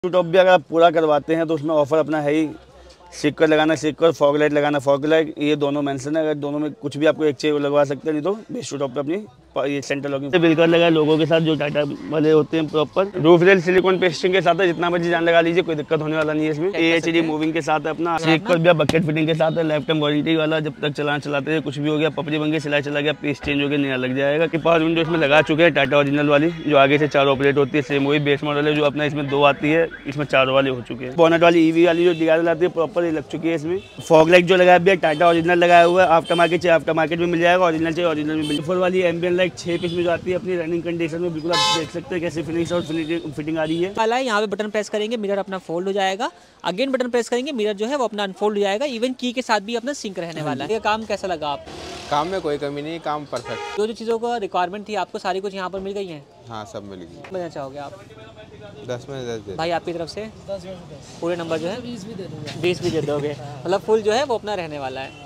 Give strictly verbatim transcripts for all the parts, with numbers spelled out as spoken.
Top भी अगर आप पूरा करवाते हैं तो उसमें ऑफर अपना है ही। स्टिकर लगाना स्टिकर, फॉग लाइट लगाना फॉग लाइट, ये दोनों मेंशन है। अगर दोनों में कुछ भी आपको एक चाहिए लगवा सकते हैं, नहीं तो बेस्ट टॉप पे अपनी ये सेंटर लॉकिंग बिल्कुल लगा लोगों के साथ जो टाटा वाले होते हैं proper roof rail silicon pasting के साथ है। जितना मर्जी जान लगा लीजिए, कोई दिक्कत होने वाला नहीं है इसमें। ए एच डी मूविंग के साथ है अपना। स्टिकर भी बकेट फिटिंग के साथ है। लाइफ टाइम वारंटी वाला, जब तक चलाना चलाते हैं कुछ भी हो गया, पपड़ी बन गई, सिलाई चला गया, पीस चेंज हो गया, नया लग जाएगा। कि पावर विंडो इसमें लगा चुके हैं टाटा ओरिजिनल वाली, जो आगे से चार ऑपरेट होती है। सेम वही बेस मॉडल है जो अपना इसमें दो आती है, इसमें चारों वाले हो चुके हैं। बोनट वाली ईवी वाली जो डीआर आती है प्रॉपर लग चुकी है। इसमें फॉग लाइट जो लगाया भी टाटा ओरिजिनल लगाया हुआ है। आफ्टर मार्केट चाहिए आफ्टर मार्केट में मिल जाएगा, ओरिजिनल चाहिए ओरिजिनल में मिल जाएगा। वाली एम्बियन लाइट छह पीस में जो आती है अपनी रनिंग कंडीशन में, बिल्कुल आप देख सकते हैं कैसे फिनिश और फिटिंग आ रही है। वाला है, यहाँ पे बटन प्रेस करेंगे मिरर अपना फोल्ड हो जाएगा। अगेन बटन प्रेस करेंगे मिरर जो है वो अपना अनफोल्ड हो जाएगा। इवन की के साथ भी अपना सिंक रहने वाला है। ये काम कैसा लगा आप? काम में कोई कमी नहीं, काम परफेक्ट। जो जो चीज़ों का रिक्वायरमेंट थी आपको सारी कुछ यहाँ पर मिल गई है? हाँ, सब मिल गई। बताना चाहोगे आप? दस में दस दे। भाई आपकी तरफ से दस में दस पूरे नंबर जो है बीस भी दे दोगे। बीस भी दे दोगे, मतलब फुल जो है वो अपना रहने वाला है।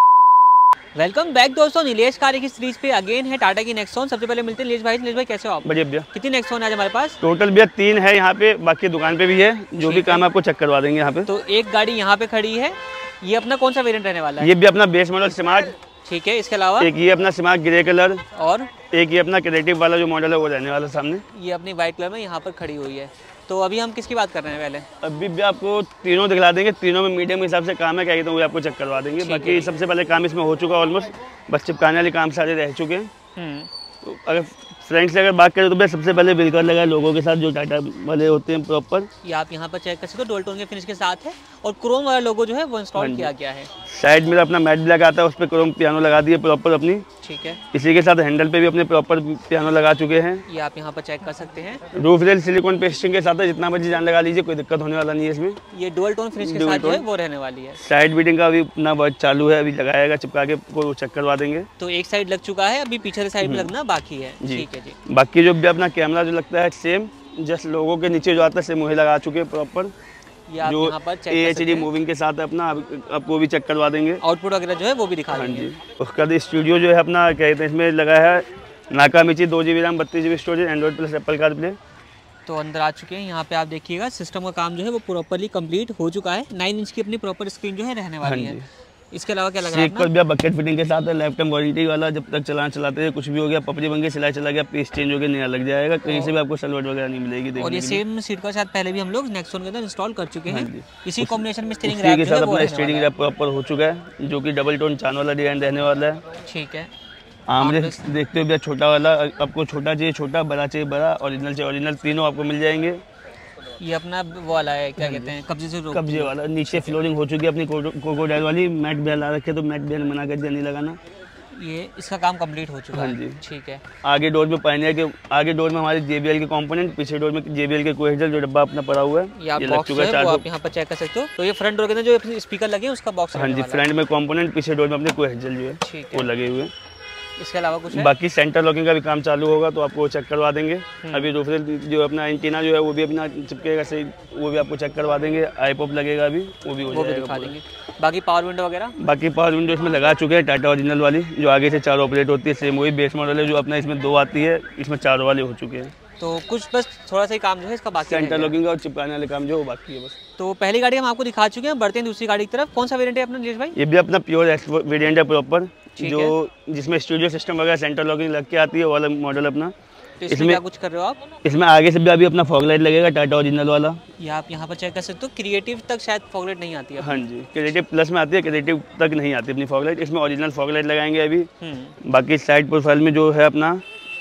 वेलकम बैक दोस्तों, नीलेश कार की सीरीज पे अगेन है टाटा की नेक्सॉन। सबसे पहले मिलते हैं नीलेश भाई। नीलेश भाई कैसे हो आप? बढ़िया भैया। कितनी नेक्सॉन है आज हमारे पास? टोटल भैया तीन है यहाँ पे, बाकी दुकान पे भी है। जो भी काम है आपको चेक करवा देंगे यहाँ पे। तो एक गाड़ी यहाँ पे खड़ी है, ये अपना कौन सा वेरिएंट रहने वाला है? ये भी अपना बेस मॉडल स्मार्ट। ठीक है, इसके अलावा एक ये अपना स्मार्ट ग्रे कलर, और एक ये अपना क्रिएटिव वाला जो मॉडल है वो रहने वाला सामने। ये अपनी व्हाइट कलर में यहाँ पर खड़ी हुई है। तो अभी हम किसकी बात कर रहे हैं? पहले अभी भी आपको तीनों दिखला देंगे। तीनों में मीडियम हिसाब से काम है, क्या कहते हैं वो आपको चेक करवा देंगे। बाकी सबसे पहले काम इसमें हो चुका ऑलमोस्ट, बस चिपकाने वाले काम सारे रह चुके हैं। तो अगर फ्रेंड से अगर बात करें तो भैया सबसे पहले बिल्कुल लगा है लोगों के साथ जो टाटा वाले होते हैं प्रॉपर। ये आप यहाँ पर चेक कर सकते हो, डुअल टोन के फिनिश के साथ है और क्रोम वाला लोगो जो है वो इंस्टॉल किया गया है। साइड में अपना मैट ब्लैक आता है, उस पर क्रोम पियानो लगा दिए प्रॉपर अपनी। ठीक है, इसी के साथ हैंडल पे भी अपने प्रॉपर पियानो लगा चुके हैं। ये आप यहाँ पर चेक कर सकते हैं। रूफ रेल सिलिकॉन पेस्टिंग के साथ है। जितना मर्जी जान लगा लीजिए, कोई दिक्कत होने वाला नहीं है इसमें। ये डुअल टोन फिनिश के साथ जो है वो रहने वाली है। साइड बीटिंग का अभी अपना वर्क चालू है, अभी लगाएगा चिपका के, वो चेक करवा देंगे। तो एक साइड लग चुका है, अभी पीछे साइड में लगना बाकी है। ठीक है जी। बाकी जो भी अपना कैमरा जो लगता है सेम, जस्ट लोगों के नीचे जो आता है सेम वही लगा चुके हैं प्रॉपर। जो ए एच डी मूविंग के साथ है अपना, आपको भी चेक करवा देंगे। आउटपुट वगैरह जो है वो भी दिखा देंगे। हाँ जी। उसका बाद स्टूडियो जो है अपना क्या कहते हैं इसमें लगा है नाकामिची, दो जी बी रैम, बत्तीस G B storage, Android plus Apple CarPlay. तो अंदर आ चुके हैं। यहाँ पे आप देखिएगा सिस्टम का काम जो है वो प्रॉपरली कंप्लीट हो चुका है। नाइन इंच की अपनी प्रॉपर स्क्रीन जो है रहने वाली है। इसके अलावा क्या लग रहा है? भैया बकेट फिटिंग के साथ है। लाइफ टाइम वारंटी वाला, जब तक चलाना चलाते हैं कुछ भी हो गया, पपड़ी बन गई, सिलाई चला गया, पीस चेंज हो गया, नया लग जाएगा। कहीं से भी आपको सलवट वगैरह नहीं मिलेगी। और ये सेम सीट का साथ पहले भी हम लोग नेक्सॉन के अंदर इंस्टॉल कर चुके हैं। इसी कॉम्बिनेशन में स्टीयरिंग रैप के साथ अपना स्टीयरिंग रैप प्रॉपर हो चुका है, जो कि डबल टोन चान वाला डिजाइन रहने वाला है। ठीक है, आमरेस देखते हो भैया, छोटा वाला आपको छोटा चाहिए छोटा, बड़ा चाहिए बड़ा, ओरिजिनल चाहिए ओरिजिनल, तीनों आपको मिल जाएंगे। ये अपना वो वाला है, क्या कहते हैं, कब्जे से कब्जे वाला। नीचे फ्लोरिंग हो चुकी है अपनी क्रोकोडाइल वाली। मैट बेल ला रखे तो मैट बेल मना कर दिया, नहीं लगाना। ये इसका काम कंप्लीट हो चुका है। ठीक है। आगे डोर में पाइनियर के आगे डोर में हमारे जे बी एल के कंपोनेंट, पीछे डोर में जे बी एल के कोहेजल जो डब्बा अपना पड़ा हुआ है, ये लग चुका है। वो आप यहाँ पर चेक कर सकते हो। तो ये फ्रंट डोर के अंदर जो स्पीकर लगे हैं उसका बॉक्स। हाँ जी, फ्रंट में कंपोनेंट, पीछे डोर में अपने कोहेजल जो है वो लगे हुए। इसके अलावा कुछ है? बाकी सेंटर लॉकिंग का भी काम चालू होगा तो आपको चेक करवा देंगे। अभी रूफ जो अपना एंटीना जो है वो भी अपना चिपकेगा सही, वो भी आपको चेक करवा देंगे। आई पॉप लगेगा अभी, वो भी हो वो भी दिखा देंगे। बाकी पावर विंडो वगैरह बाकी पावर विंडो इसमें लगा चुके हैं टाटा ओरिजिनल वाली, जो आगे से चार ऑपरेट होती है। सेम वही बेस मॉडल है जो अपना इसमें दो आती है, इसमें चार वाले हो चुके हैं। तो कुछ बस थोड़ा सा ही काम जो है इसका बाकी है। सेंटर लॉकिंग और चिपकाने वाले काम जो बाकी है बस। तो पहली गाड़ी हम आपको दिखा चुके हैं, बढ़ते हैं दूसरी गाड़ी की तरफ। कौन सा वेरिएंट है अपना नीलेश भाई? ये भी अपना प्योर एक्स वेरिएंट है प्रॉपर, जो जिसमें स्टूडियो सिस्टम वगैरह सेंटर लॉकिंग लग के आती है, वाला मॉडल अपना। तो इसमें क्या कुछ कर रहे हो आप? इसमें आगे से भी अभी अपना फॉग लाइट लगेगा टाटा ओरिजिनल वाला। ये आप यहाँ पर चेक कर सकते हो। क्रिएटिव तक शायद फॉग लाइट नहीं आती है। हाँ जी, क्रिएटिव प्लस में आती है, क्रिएटिव तक नहीं आती अपनी फॉग लाइट। इसमें ओरिजिनल फॉग लाइट लगाएंगे अभी। बाकी साइड प्रोफाइल में जो है अपना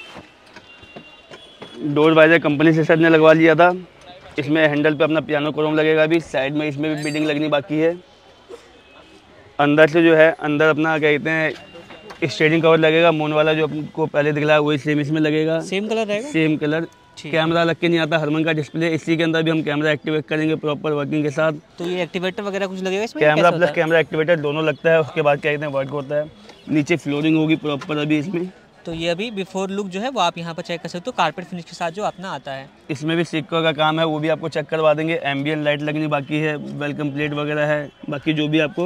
डोर वाइजर कंपनी से सर ने लगवा लिया था। इसमें हैंडल पे अपना पियानो क्रोम लगेगा अभी। साइड में इसमें भी बीडिंग लगनी बाकी है। अंदर से जो है अंदर अपना क्या कहते हैं स्टीयरिंग कवर लगेगा, मून वाला जो आपको पहले दिखला वही सेम इसमें लगेगा। सेम कलर रहेगा? Same colour. कैमरा लग के नहीं आता, हरमन का डिस्प्ले। इसी के अंदर भी हम कैमरा एक्टिवेट करेंगे प्रॉपर वर्किंग के साथ। तो ये एक्टिवेटर वगैरह कुछ लगेगा इसमें? कैमरा प्लस कैमरा एक्टिवेटर दोनों लगता है। उसके बाद क्या कहते हैं वर्क होता है। नीचे फ्लोरिंग होगी प्रॉपर अभी इसमें। तो ये अभी बिफोर लुक जो है वो आप यहाँ पर चेक कर सकते हो, कारपेट फिनिश के साथ जो अपना आता है। इसमें भी सिक्कों का काम है, वो भी आपको चेक करवा देंगे। एम्बियन लाइट लगनी बाकी है, वेलकम प्लेट वगैरह है। बाकी जो भी आपको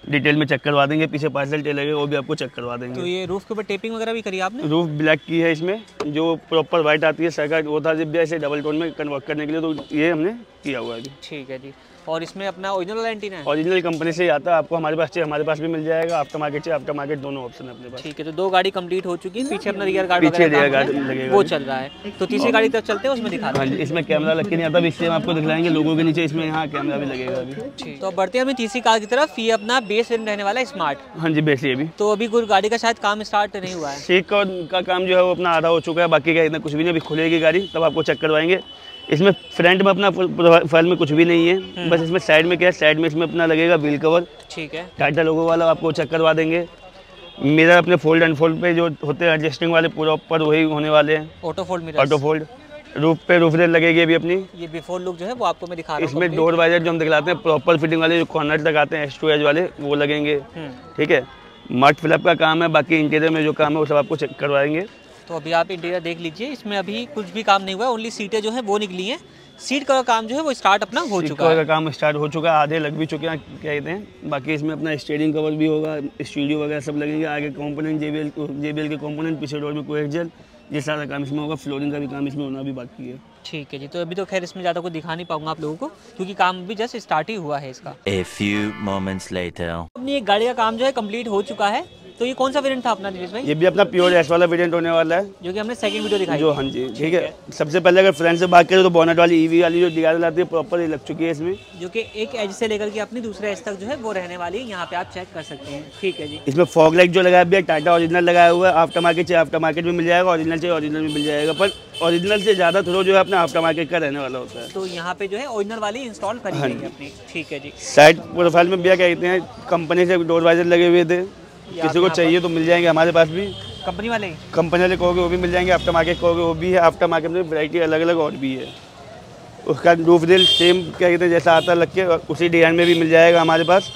डिटेल में चेक करवा देंगे। पीछे पार्सल टेल है वो भी आपको चेक करवा देंगे। तो ये रूफ के ऊपर टेपिंग वगैरह भी करी आपने? रूफ ब्लैक की है, इसमें जो प्रॉपर वाइट आती है सरकार वो था जब ऐसे डबल टोन में कन्वर्ट करने के लिए, तो ये हमने किया हुआ है अभी। ठीक है जी। और इसमें अपना ओरिजिनल वाला एंटीना है? ओरिजिनल कंपनी से ही आता है, आपको हमारे पास चाहिए हमारे पास भी मिल जाएगा, आफ्टर मार्केट चाहिए आफ्टर मार्केट, दोनों ऑप्शन है अपने पास। ठीक है, तो दो गाड़ी कंप्लीट हो चुकी है, पीछे अपना रियर गार्ड पीछे रियर गार्ड लगेगा वो चल रहा है। तो तीसरी गाड़ी तरफ चलते हैं, उसमें दिखा हाँ जी। इसमें कैमरा लग के नहीं आता, इसलिए हम आपको दिखलाएंगे लोगों के नीचे, इसमें यहाँ कैमरा भी लगेगा अभी। ठीक, तो बढ़ते हैं अपनी तीसरी कार की तरफ। ये अपना बेस वेरिएंट रहने वाला है स्मार्ट। हाँ जी, बेस ये भी। तो अभी कोई गाड़ी का शायद काम स्टार्ट नहीं हुआ है। सीट का काम जो है वो अपना आधा हो चुका है, बाकी का इतना कुछ भी नहीं, अभी खुलेगी गाड़ी तब आपको चेक करवाएंगे। इसमें फ्रंट में अपना फाइल में कुछ भी नहीं है, बस इसमें साइड में क्या है, साइड में इसमें अपना लगेगा व्हील कवर। ठीक है, टाटा लोगो वाला आपको चेक करवा देंगे। मिरर अपने फोल्ड एंड फोल्ड पे जो होते हैं एडजस्टिंग वाले पूरा ऊपर वही होने वाले हैं, auto fold mirror. Auto fold. Roof पे रूफ रेल लगेगी अभी अपनी। ये बिफोर लुक जो है वो आपको मैं दिखा रहा हूं। इसमें डोर वाइजर जो हम दिखलाते हैं प्रॉपर फिटिंग वाले, जो कॉर्नर लगाते हैं एच टू एच वाले वो लगेंगे। ठीक है, मट फिलअप का काम है, बाकी इंटीरियर में जो काम है वो सब आपको चेक करवाएंगे। तो अभी आप इंटीरियर देख लीजिए, इसमें अभी कुछ भी काम नहीं हुआ है, ओनली सीटें जो है वो निकली हैं। सीट का काम जो है वो स्टार्ट अपना हो चुका है, का काम स्टार्ट हो चुका है, आधे लग भी चुके हैं क्या कहते हैं। बाकी इसमें अपना स्टीयरिंग कवर भी होगा, स्टूडियो वगैरह सब लगेंगे। आगे कंपोनेंट जेबीएल जेबीएल के कंपोनेंट, पीछे डोर में कोएक्सियल, ये सारा काम इसमें होगा। फ्लोरिंग का भी काम इसमें होना भी बाकी है। ठीक है जी। तो अभी तो खैर इसमें ज़्यादा कुछ दिखा नहीं पाऊंगा आप लोगों को, क्योंकि काम भी जस्ट स्टार्ट ही हुआ है इसका। A few moments later. अपनी एक गाड़ी का काम जो है कंप्लीट हो चुका है। तो ये कौन सा वेरिएंट था अपना दिनेश भाई? ये भी अपना प्योर एस वाला वेरिएंट होने वाला है, जो कि हमने सेकंड वीडियो दिखाई जो हाँ जी। ठीक है, सबसे पहले अगर फ्रंट से बात करें तो बोनट वाली ईवी वाली जो डीआर आती है प्रॉपर लग चुकी है इसमें, जो कि एक एज से लेकर के अपनी दूसरे एज तक जो है वो रहने वाली है। यहाँ पे आप चेक कर सकते हैं। ठीक है जी। इसमें फॉग लाइट जो लगाया भी है टाटा ओरिजिनल लगाया हुआ है। आफ्टर मार्केट चाहिए आफ्टर मार्केट में मिल जाएगा, ओरिजिनल चाहिए ओरिजिनल में मिल जाएगा, पर ओरिजिनल से ज़्यादा थ्रो जो है अपना आफ्टर मार्केट का रहने वाला होता है। तो यहाँ पे जो है ओरिजिनल वाली इंस्टॉल करी गई है अपनी। ठीक है जी। साइड प्रोफाइल में भैया कहते हैं कंपनी से डोर वाइजर लगे हुए थे, किसी को चाहिए तो मिल जाएंगे हमारे पास भी। कंपनी वाले कंपनी वाले कहोगे वो भी मिल जाएंगे, आफ्टर मार्केट कहोगे वो भी है। आफ्टर मार्केट में वैरायटी अलग अलग और भी है। उसका रूफ रेल सेम क्या कहते हैं जैसा आता लग के उसी डिजाइन में भी मिल जाएगा हमारे पास।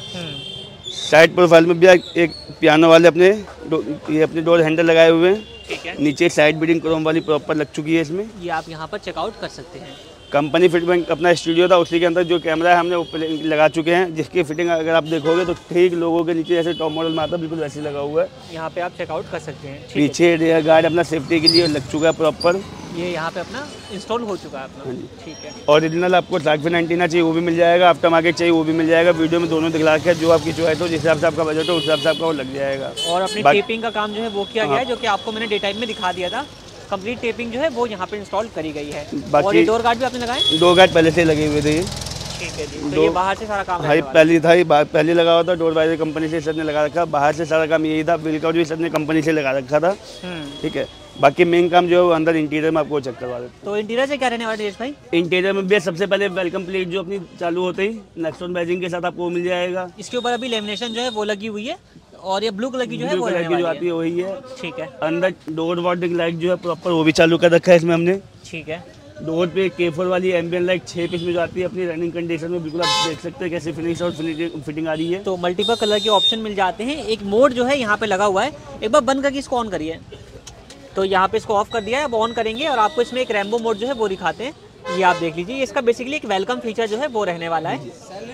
साइड प्रोफाइल में भी एक पियानो वाले अपने ये अपने डोर हैंडल लगाए हुए हैं। ठीक है, नीचे साइड बीडिंग क्रोम वाली प्रॉपर लग चुकी है इसमें। ये आप यहाँ पर चेकआउट कर सकते हैं। कंपनी फिटमेंट अपना स्टूडियो था, उसी के अंदर जो कैमरा है हमने ऊपर लगा चुके हैं, जिसकी फिटिंग अगर आप देखोगे तो ठीक लोगों के नीचे जैसे टॉप मॉडल में आता है बिल्कुल वैसे लगा हुआ है। यहाँ पे आप चेकआउट कर सकते हैं। पीछे रियर गार्ड अपना सेफ्टी के लिए लग चुका है प्रॉपर, ये यहाँ पे अपना इंस्टॉल हो चुका है अपना। ठीक है, ओरिजिनल आपको शार्क फिन एंटीना चाहिए वो भी मिल जाएगा, आफ्टर मार्केट चाहिए वो भी मिल जाएगा। वीडियो में दोनों दिखला के जो आपकी चॉइस हो, जिस हिसाब से आपका बजट हो उस हिसाब से आपका वो लग जाएगा। और अपनी टेपिंग का काम जो है वो किया गया है, जो कि आपको मैंने डे टाइम में दिखा दिया था। कंप्लीट टेपिंग जो है वो यहाँ पे इंस्टॉल करी गई है। और ये डोर गार्ड भी आपने लगाए? दो गार्ड पहले से लगे हुए थे। ठीक है जी। तो ये बाहर से सारा काम हाँ पहले था, ये पहले लगा हुआ था। डोर वाइजर कंपनी से सर ने लगा रखा, बाहर से सारा काम यही था। बिल का भी सर ने कंपनी से लगा रखा था। ठीक है, बाकी मेन काम जो है वो अंदर इंटीरियर में आपको चेक करवा देते। तो इंटीरियर से क्या रहने वाला है भाई? इंटीरियर में भी सबसे पहले वेलकम प्लेट जो अपनी चालू होते ही नेक्सॉन बैजिंग के साथ आपको मिल जाएगा। इसके ऊपर अभी लेमिनेशन जो है वो लगी हुई है, और ये ब्लू कलर की जो है वो रहने वाली जो आती है वही है। ठीक है, अंदर डोर वार्निंग लाइट जो है प्रॉपर वो भी चालू कर रखा है इसमें हमने। ठीक है, डोर पे केफर वाली एम्बियन लाइट छः पीस में जो आती है अपनी रनिंग कंडीशन में, बिल्कुल आप देख सकते हैं कैसे फिनिश और फिटिंग आ रही है। तो मल्टीपल कलर के ऑप्शन मिल जाते हैं। एक मोड जो है यहाँ पे लगा हुआ है, एक बार बंद करके इसको ऑन करिए। तो यहाँ पे इसको ऑफ कर दिया है, अब ऑन करेंगे और आपको इसमें एक रैम्बो मोड जो है वो दिखाते हैं। ये आप देख लीजिए, इसका बेसिकली एक वेलकम फीचर जो है वो रहने वाला है।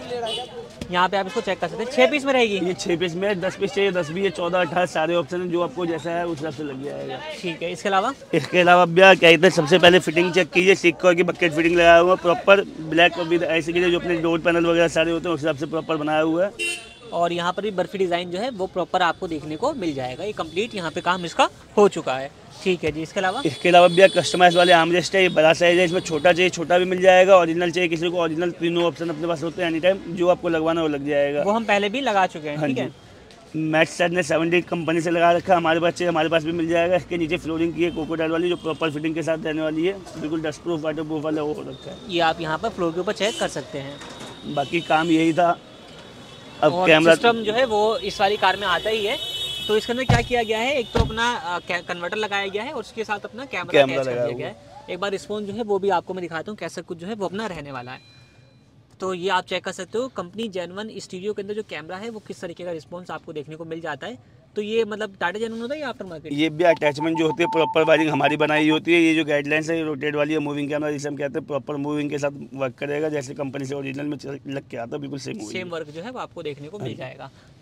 यहाँ पे आप इसको चेक कर सकते हैं। छह पीस में रहेगी ये, छह पीस में, दस पीस चाहिए दस भी है, चौदह अठारह सारे ऑप्शन है, जो आपको जैसा है उस हिसाब से लग जाएगा। ठीक है, इसके अलावा इसके अलावा भैया क्या कहते हैं सबसे पहले फिटिंग चेक कीजिए। सिक्कोर की बकेट फिटिंग लगाया हुआ प्रॉपर ब्लैक और ऐसे के लिए जो अपने डोर पैनल वगैरह सारे होते हैं उस हिसाब से प्रॉपर बनाया हुआ है। और यहाँ पर भी बर्फी डिज़ाइन जो है वो प्रॉपर आपको देखने को मिल जाएगा। ये कंप्लीट यहाँ पे काम इसका हो चुका है। ठीक है जी, इसके अलावा इसके अलावा भैया कस्टमाइज वाले आर्मरेस्ट है, ये बड़ा साइज है, इसमें छोटा चाहिए छोटा भी मिल जाएगा, ओरिजिनल चाहिए किसी को ओरिजिनल, तीनों ऑप्शन अपने पास होते हैं। एनी टाइम जो आपको लगवाना वो लग जाएगा। वो हम पहले भी लगा चुके हैं। ठीक है, मैट सेट ने सेवेंटी कंपनी से लगा रखा है, हमारे पास चाहिए हमारे पास भी मिल जाएगा। इसके नीचे फ्लोरिंग की है कोकोडाइल वाली, जो प्रॉपर फिटिंग के साथ रहने वाली है, बिल्कुल डस्ट प्रूफ वाटर प्रूफ वाला वो हो रखा है। ये आप यहाँ पर फ्लोर के ऊपर चेक कर सकते हैं। बाकी काम यही था। अब और कैमरा सिस्टम जो है वो इस वाली कार में आता ही है। तो इसके अंदर क्या किया गया है, एक तो अपना कन्वर्टर लगाया गया है और उसके साथ अपना कैमरा अटैच कर दिया गया है। एक बार रिस्पॉन्स जो है वो भी आपको मैं दिखाता हूँ कैसा कुछ जो है वो अपना रहने वाला है। तो ये आप चेक कर सकते हो, कंपनी जेनवन स्टूडियो के अंदर जो कैमरा है वो किस तरीके का रिस्पॉन्स आपको देखने को मिल जाता है। तो ये मतलब टाटा जेनवन होता है या आफ्टर मार्केट? ये भी अटैचमेंट जो होती है प्रॉपर वायरिंग हमारी बनाई होती है। ये जो गाइडलाइंस है रोटेट वाली है मूविंग कैमरा, जिसे हम कहते हैं प्रॉपर मूविंग के साथ वर्क करेगा, जैसे कंपनी से ओरिजिनल में लग के आता है बिल्कुल सेम सेम वर्क जो है वो आपको देखने को मिल जाएगा।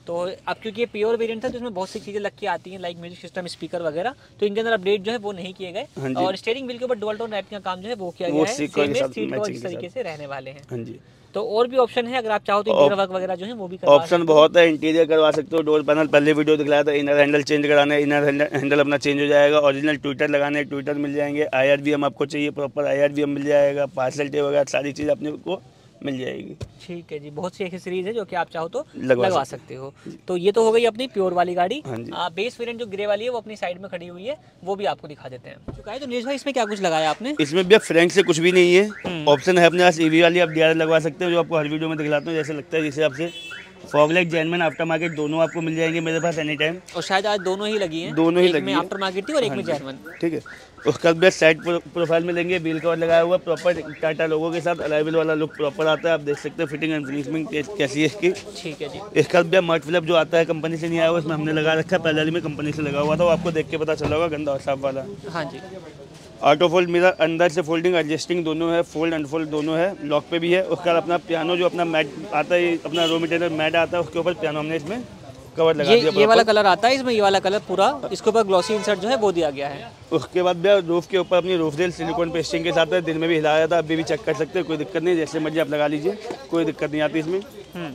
तो अब क्योंकि ये प्योर वेरिएंट था तो इसमें बहुत सी चीज़ें लग के आती हैं लाइक म्यूजिक सिस्टम, स्पीकर वगैरह, तो इनके अंदर अपडेट जो है वो नहीं किए गए। हाँ और स्टीयरिंग व्हील के ऊपर डुअल टोन रैपिंग का काम जो है वो किया गया है, सीट कवर इस तरीके से रहने वाले हैं। हाँ जी। तो और भी ऑप्शन है, अगर आप चाहो तो इंटीरियर वर्क वगैरह जो है वो भी करवा ऑप्शन बहुत है, इंटीरियर करवा सकते हो, डोर पैनल पहले वीडियो दिखलाया था, इनर हैंडल चेंज कराना है, इनर हैंडल अपना चेंज हो जाएगा, ओरिजिनल ट्विटर लगाने ट्विटर मिल जाएंगे, आई आर वी एम आपको चाहिए proper I R V M मिल जाएगा, पार्सल टे वगैरह सारी चीज़ अपने को मिल जाएगी। ठीक है जी, बहुत सी एक्सेसरीज है जो कि आप चाहो तो लगवा, लगवा सकते हो। तो ये तो हो गई अपनी प्योर वाली गाड़ी। हाँ बेस वेरिएंट जो ग्रे वाली है वो अपनी साइड में खड़ी हुई है, वो भी आपको दिखा देते हैं। चुका है तो नीरज भाई इसमें क्या कुछ लगाया आपने? इसमें भी फ्रैंक से कुछ भी नहीं है, ऑप्शन है अपने पास ईवी वाली, आप डी आर लगवा सकते हो, जो आपको हर वीडियो में दिखलाता हूँ, जैसे लगता है जिस हिसाब से फॉगलाइट जेनमैन आफ्टर मार्केट दोनों आपको मिल जाएंगे मेरे पास एनी टाइम। और शायद आज दोनों ही लगी हैं, दोनों ही एक लगी में है, आफ्टर मार्केट थी और एक में जेनमैन। ठीक है। उसका बाद साइड प्रोफाइल में लेंगे, व्हील कवर लगाया हुआ प्रॉपर टाटा लोगो के साथ, अराइवल वाला लुक प्रॉपर आता है, आप देख सकते हैं फिटिंग एंड फिनिशिंग कैसी है इसकी। ठीक है जी। इसका बाद मट फ्लैप जो आता है कंपनी से नहीं आया हुआ, इसमें हमने लगा रखा है, पहले में कंपनी से लगा हुआ था, वो आपको देख के पता चला होगा, गंदा और साफ वाला। हाँ जी। ऑटो फोल्ड मिरर अंदर से फोल्डिंग एडजस्टिंग दोनों है, फोल्ड अनफोल्ड दोनों है, लॉक पे भी है। उसका अपना पियानो जो अपना मैट आता है, अपना रो मटेरियल मैट आता है, उसके ऊपर पियानो हमने इसमें कवर लगा ये, दिया। ये वाला कलर आता है इसमें, ये वाला कलर पूरा इसके ऊपर ग्लॉसी इंसर्ट जो है वो दिया गया है। उसके बाद भैया रूफ के ऊपर अपनी रूफ रेल सिलिकॉन पेस्टिंग के साथ है, दिन में भी हिलाया था, अभी भी चेक कर सकते हैं, कोई दिक्कत नहीं, जैसे मर्जी आप लगा लीजिए, कोई दिक्कत नहीं आती इसमें।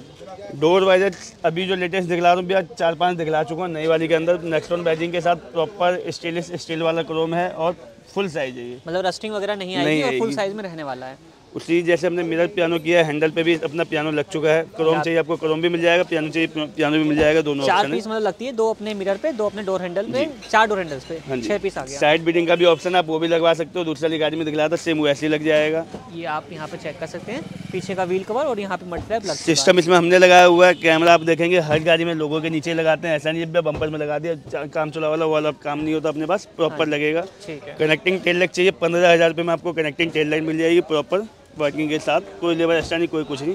डोर वाइजर अभी जो लेटेस्ट दिखला रहा हूँ भैया, चार पाँच दिखला चुका हूँ नई वाली के अंदर, नेक्सटॉन बैजिंग के साथ प्रॉपर स्टेनलेस स्टील वाला क्रोम है और फुल साइज है ये, मतलब रस्टिंग वगैरह नहीं आएगी और फुल साइज में रहने वाला है। उसी जैसे हमने मिरर पियानो किया है, हैंडल पे भी अपना पियानो लग चुका है, क्रोम चाहिए आपको क्रोम भी मिल जाएगा, पियानो चाहिए पियानो भी मिल जाएगा, दोनों चार ऑप्शन पीस मतलब लगती है, दो अपने मिरर पे, दो अपने डोर हैंडल पे, चार डोर हैंडल्स पे छह पीस आ गया। साइड बीटिंग का भी ऑप्शन है, आप वो भी लगवा सकते हो, दूसरी वाली गाड़ी में दिखलाया था सेम वैसे ही लग जाएगा। ये आप यहाँ पे चेक कर सकते हैं, पीछे का व्हील कवर और यहाँ पे मड फ्लैप लग सिस्टम इसमें हमने लगाया हुआ है, कैमरा आप देखेंगे हर गाड़ी में लोगों के नीचे लगाते हैं, ऐसा नहीं है बम्पर में लगा दिया, काम चला वाला वाला काम नहीं होता अपने पास, प्रॉपर लगेगा। ठीक है। कनेक्टिंग टेल लाइट चाहिए, पंद्रह हज़ार रुपये में आपको कनेक्टिंग टेल लाइट मिल जाएगी प्रॉपर वर्किंग के साथ, कोई लेबर एक्स्ट्रा नहीं, कोई कुछ नहीं।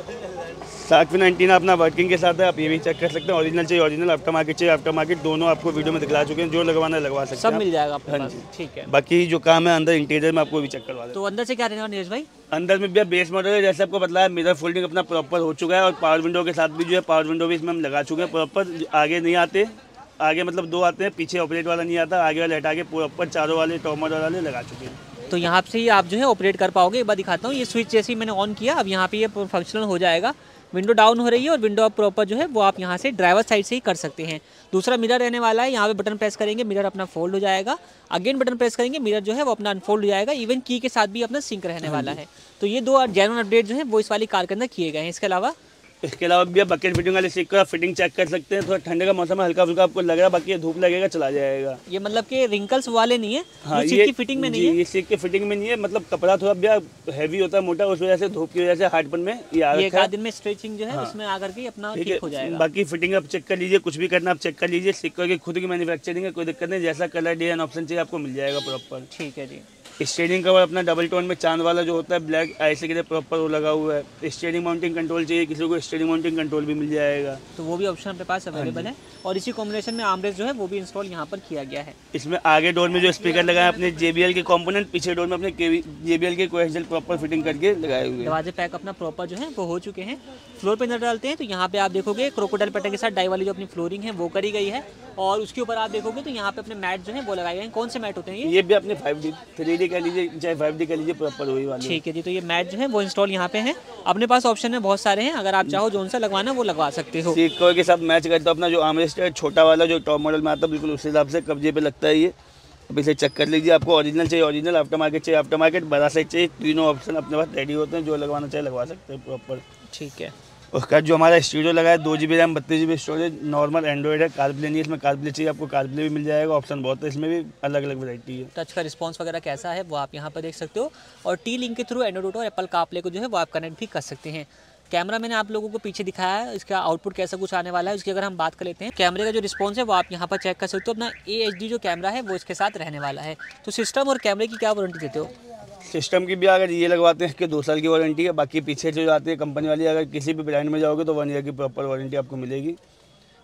साठ नाइनटीन अपना वर्किंग के साथ है, आप ये भी चेक कर सकते हैं, ओरिजिनल चाहिए ओरिजिनल, आफ्टर मार्केट चाहिए आफ्टर मार्केट, दोनों आपको वीडियो में दिखला चुके हैं, जो लगवाना है लगवा सकते हैं, सब मिल जाएगा आपके पास। ठीक है। बाकी जो काम है अंदर इंटीरियर में आपको भी चेक करवा दें। तो अंदर से क्या रहने वाला नीरज भाई? अंदर में भी बेस मॉडल है, जैसे आपको बताया, मिरर फोल्डिंग अपना प्रॉपर हो चुका है, और पावर विंडो के साथ भी जो है पावर विंडो भी इसमें हम लगा चुके हैं प्रॉपर, आगे नहीं आते, आगे मतलब दो आते हैं, पीछे ऑपरेट वाला नहीं आता, आगे वाले हटा के प्रॉपर चारों वाले टॉप मॉडल वाले लगा चुके हैं। तो यहाँ से ही आप जो है ऑपरेट कर पाओगे। एक बार दिखाता हूँ, ये स्विच जैसे ही मैंने ऑन किया, अब यहाँ पे ये फंक्शनल हो जाएगा, विंडो डाउन हो रही है और विंडो अप प्रॉपर जो है वो आप यहाँ से ड्राइवर साइड से ही कर सकते हैं। दूसरा मिरर रहने वाला है, यहाँ पे बटन प्रेस करेंगे मिरर अपना फोल्ड हो जाएगा, अगेन बटन प्रेस करेंगे मिरर जो है वो अपना अनफोल्ड हो जाएगा, इवन की के साथ भी अपना सिंक रहने वाला है। तो ये दो जेन्युइन अपडेट जो है वो इस वाली कार के अंदर किए गए हैं। इसके अलावा इसके अलावा भी आप बकेट फिटिंग वाले सीख कर फिटिंग चेक कर सकते हैं, थोड़ा ठंडे का मौसम है, हल्का फुल्का आपको लग रहा है, बाकी ये धूप लगेगा चला जाएगा। ये मतलब कि रिंकल्स वाले नहीं है, हाँ, सीट की फिटिंग में नहीं है, ये सीट की फिटिंग में नहीं है, मतलब कपड़ा थोड़ा भी हैवी होता है, मोटा, उस वजह से धूप की वजह से हार्डपन में ये आ रखा है। दिन में स्ट्रेचिंग जो है हाँ। उसमें आकर के अपना ठीक हो जाएगा। बाकी फिटिंग आप चेक कर लीजिए, कुछ भी करना आप चेक कर लीजिए, सीख करके खुद की मैन्युफैक्चरिंग है, कोई दिक्कत नहीं, जैसा कलर डिजाइन ऑप्शन चाहिए आपको मिल जाएगा प्रॉपर। ठीक है जी। स्टीयरिंग कवर अपना डबल टोन में चांद वाला जो होता है ब्लैक ऐसे के लिए प्रॉपर वो लगा हुआ है। स्टीयरिंग माउंटिंग कंट्रोल चाहिए किसी को, स्टीयरिंग माउंटिंग कंट्रोल भी मिल जाएगा, तो वो भी ऑप्शन अपने पास अवेलेबल है। और इसी कॉम्बिनेशन में आर्मरेस्ट जो है वो भी इंस्टॉल यहाँ पर किया गया है। इसमें आगे डोर में जो स्पीकर लगाए अपने जेबीएल के कंपोनेंट, पीछे डोर में अपने जेबीएल के कोएक्सियल प्रॉपर फिटिंग करके लगाए हुए हैं। दरवाजे पैक अपना प्रॉपर जो है वो हो चुके हैं। फ्लोर पे नजर डालते हैं तो यहाँ पे आप देखोगे क्रोकोडाइल पैटर्न के साथ डाई वाली जो अपनी फ्लोरिंग है वो करी गई है, और उसके ऊपर आप देखोगे तो यहाँ पे अपने मैट जो है वो लगाए गए हैं। कौन से मैट होते हैं ये? ये भी अपने फाइव डी थ्री डी कह लीजिए चाहे फाइव डी कह लीजिए, प्रॉपर वही वाली। ठीक है जी। तो ये मैट जो है वो इंस्टॉल यहाँ पे है। अपने पास ऑप्शन में बहुत सारे हैं, अगर आप चाहो जो सा लगवाना वो लगवा सकते हो। सीट कवर के साथ मैच करता अपना जो आर्मरेस्ट है छोटा वाला जो टॉप मॉडल में आता है, बिल्कुल उस हिसाब से कब्जे पे लगता है ये। अब इसे चेक कर लीजिए, आपको ओरिजिनल चाहिए ओरिजिनल, आफ्टर मार्केट चाहिए आफ्टर मार्केट, बड़ा साइज चाहिए, तीनों ऑप्शन अपने पास रेडी होते हैं, जो लगवाना चाहिए लगवा सकते हैं प्रॉपर। ठीक है। उसका जो हमारा स्टूडियो लगा है दो जी बी रैम बत्तीस G B storage, normal Android है, कारप्ले नहीं है इसमें, कारप्ले चाहिए आपको कारप्ले भी मिल जाएगा, ऑप्शन बहुत है इसमें भी, अलग अलग वैरायटी है। टच का रिस्पांस वगैरह कैसा है वो आप यहाँ पर देख सकते हो, और टी लिंक के थ्रू एंड्रॉइड और एप्पल कारप्ले को जो है वो आप कनेक्ट भी कर सकते हैं। कैमरा मैंने आप लोगों को पीछे दिखाया है, इसका आउटपुट कैसा कुछ आने वाला है उसकी अगर हम बात कर लेते हैं। कैमरे का जो रिस्पॉन्स है वो आप यहाँ पर चेक कर सकते हो, अपना ए एच डी जो कैमरा है वो इसके साथ रहने वाला है। तो सिस्टम और कैमरे की क्या वारंटी देते हो? सिस्टम की भी अगर ये लगवाते हैं इसके दो साल की वारंटी है, बाकी पीछे जो आती है कंपनी वाली, अगर किसी भी ब्रांड में जाओगे तो वन ईयर की प्रॉपर वारंटी आपको मिलेगी।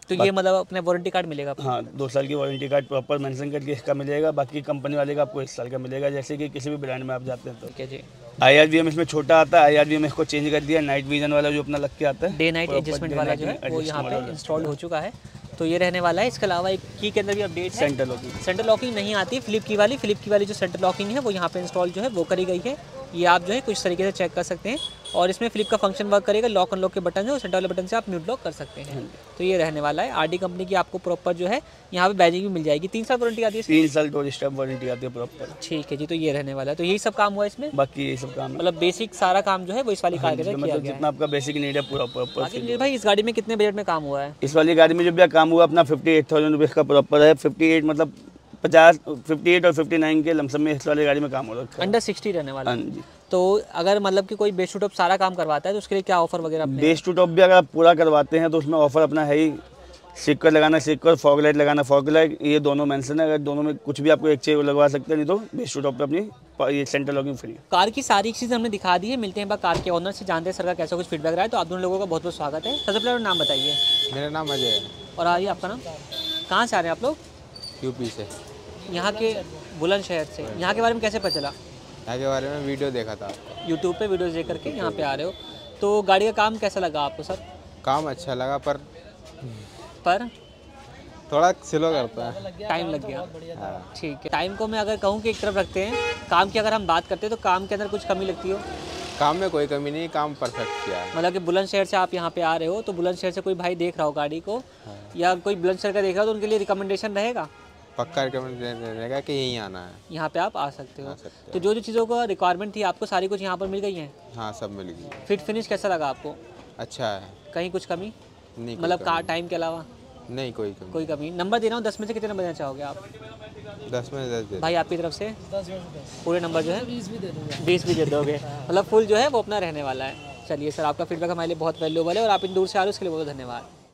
तो ये मतलब अपने वारंटी कार्ड मिलेगा आपको? हाँ, दो साल की वारंटी कार्ड प्रॉपर मेंशन करके इसका मिलेगा। बाकी कंपनी वाले का आपको एक साल का मिलेगा, जैसे कि किसी भी ब्रांड में आप जाते हैं तो। ठीक है जी। आई आर वी एम इसमें छोटा आता है, आई आर वी एम इसको चेंज कर दिया, नाइट विजन वाला जो अपना लग के आता है, day night proper adjustment day वाला night जो है वो यहाँ पे adjustment वाला इंस्टॉल हो चुका है। तो ये रहने वाला है। इसके अलावा एक की के अंदर भी अपडेट है, सेंटर लॉकिंग। सेंटर लॉकिंग नहीं आती फ्लिप की वाली, फ्लिप की वाली जो सेंटर लॉकिंग है वो यहाँ पे इंस्टॉल जो है वो करी गई है। ये आप जो है कुछ तरीके से चेक कर सकते हैं। और इसमें फ्लिप का फंक्शन वर्क करेगा, लॉक अनलॉक के बटन है और सेंटर वाले बटन से आप म्यूट लॉक कर सकते हैं। तो ये रहने वाला है। आरडी कंपनी की आपको प्रॉपर जो है यहाँ पे बैजिंग भी मिल जाएगी। तीन साल वारंटी आती है, तीन साल डोर स्टेप वारंटी आती है प्रॉपर। ठीक है जी। तो ये रहने वाला है। तो यही सब काम हुआ इसमें, बाकी ये सब काम है। मतलब बेसिक सारा काम जो है वो इस वाली कार के अंदर किया मतलब गया जितना है। आपका बेसिक नीड है पूरा प्रॉपर। बाकी नीरज भाई इस गाड़ी में कितने बजट में काम हुआ है? इस वाली गाड़ी में जो भी काम हुआ अपना फिफ्टी एट थाउजेंड रुपीज़ का प्रॉपर है। फिफ्टी एट मतलब पचास फिफ्टी एट और फिफ्टी नाइन के लमसम में इस वाली गाड़ी में काम हो रखा है। अंडर सिक्सटी रहने वाला हाँ है। जी। तो अगर मतलब कि कोई बेस टू टॉप सारा काम करवाता है तो उसके लिए क्या ऑफर वगैरह अपने? बेस टू टॉप भी अगर आप पूरा करवाते हैं तो उसमें ऑफर अपना है ही। स्टिकर लगाना स्टिकर, फॉग लाइट लगाना फॉग लाइट, ये दोनों मेंशन है। अगर दोनों में कुछ भी आपको एक चाहिए लगवा सकते हैं, नहीं तो बेस टू टॉप पे अपनी ये सेंटर लॉकिंग फ्री। कार की सारी चीज़ हमने दिखा दी है। मिलते हैं कार के ओनर से, जानते हैं सर का कैसा कुछ फीडबैक रहा है। तो आप दोनों लोगों का बहुत बहुत स्वागत है। सबसे पहले नाम बताइए। मेरा नाम अजय है, और आइए आपका नाम, कहाँ से आ रहे हैं आप लोग? यूपी से। यहाँ के बुलंदशहर से। यहाँ के बारे में कैसे पता चला? यहाँ के बारे में वीडियो देखा था, यूट्यूब पे वीडियोस देख करके यहाँ पे आ रहे हो। तो गाड़ी का काम कैसा लगा आपको सर? काम अच्छा लगा पर पर थोड़ा स्लो करता है, टाइम लग गया। हाँ। ठीक है। टाइम को मैं अगर कहूँ कि एक तरफ रखते हैं, काम की अगर हम बात करते हैं तो काम के अंदर कुछ कमी लगती हो? काम में कोई कमी नहीं, काम परफेक्ट किया है। मतलब कि बुलंदशहर से आप यहाँ पे आ रहे हो, तो बुलंदशहर से कोई भाई देख रहा हो गाड़ी को, या कोई बुलंदशहर का देख रहा हो, तो उनके लिए रिकमेंडेशन रहेगा? पक्का रिकमेंड रहेगा कि यहीं आना है, यहाँ पे आप आ सकते हो। आ सकते तो जो जो चीज़ों का रिक्वायरमेंट थी आपको सारी कुछ यहाँ पर मिल गई है? हाँ सब मिल गई। फिट फिनिश कैसा लगा आपको? अच्छा है, कहीं कुछ कमी? नहीं कोई मतलब कार कमी टाइम के अलावा नहीं, कोई कमी कोई कमी? नंबर दे रहा हूँ, दस में से कितने नंबर देना चाहोगे आप? दस में दस दे। भाई आपकी तरफ से पूरे नंबर जो है बीस भी दे दोगे। बीस भी दे दोगे, मतलब फुल जो है वो अपना रहने वाला है। चलिए सर, आपका फीडबैक हमारे लिए बहुत वैल्यूएबल है और आप इन दूर से आ रहे हो उसके लिए बहुत धन्यवाद।